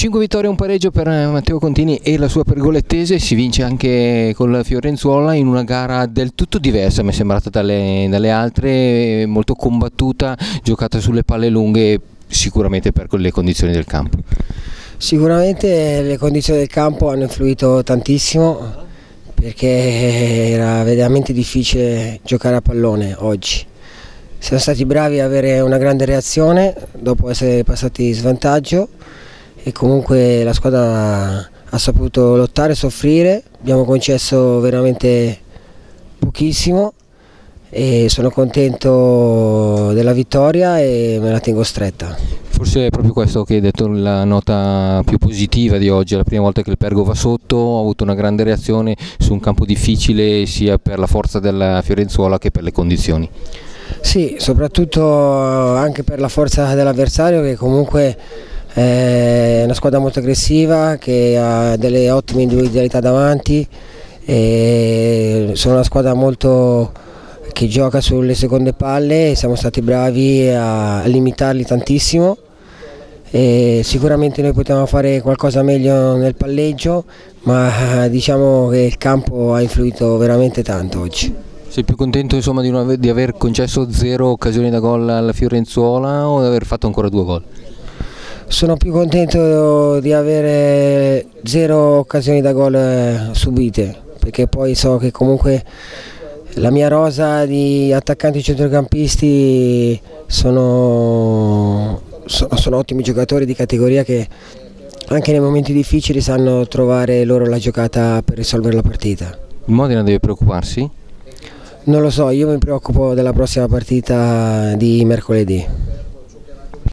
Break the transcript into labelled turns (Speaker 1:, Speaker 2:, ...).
Speaker 1: 5 vittorie e un pareggio per Matteo Contini e la sua pergolettese. Si vince anche con la Fiorenzuola in una gara del tutto diversa, mi è sembrata dalle altre, molto combattuta, giocata sulle palle lunghe, sicuramente per le condizioni del campo.
Speaker 2: Sicuramente le condizioni del campo hanno influito tantissimo, perché era veramente difficile giocare a pallone oggi. Siamo stati bravi a avere una grande reazione dopo essere passati in svantaggio e comunque la squadra ha saputo lottare e soffrire. Abbiamo concesso veramente pochissimo e sono contento della vittoria e me la tengo stretta.
Speaker 1: Forse è proprio questo che hai detto la nota più positiva di oggi. È la prima volta che il Pergo va sotto, ha avuto una grande reazione su un campo difficile sia per la forza della Fiorenzuola che per le condizioni.
Speaker 2: Sì, soprattutto anche per la forza dell'avversario, che comunque è una squadra molto aggressiva, che ha delle ottime individualità davanti, e sono una squadra che gioca sulle seconde palle e siamo stati bravi a limitarli tantissimo. E sicuramente noi potevamo fare qualcosa meglio nel palleggio, ma diciamo che il campo ha influito veramente tanto oggi.
Speaker 1: Sei più contento insomma di aver concesso 0 occasioni da gol alla Fiorenzuola o di aver fatto ancora 2 gol?
Speaker 2: Sono più contento di avere 0 occasioni da gol subite, perché poi so che comunque la mia rosa di attaccanti e centrocampisti sono ottimi giocatori di categoria che anche nei momenti difficili sanno trovare loro la giocata per risolvere la partita.
Speaker 1: Il Modena deve preoccuparsi?
Speaker 2: Non lo so, io mi preoccupo della prossima partita di mercoledì.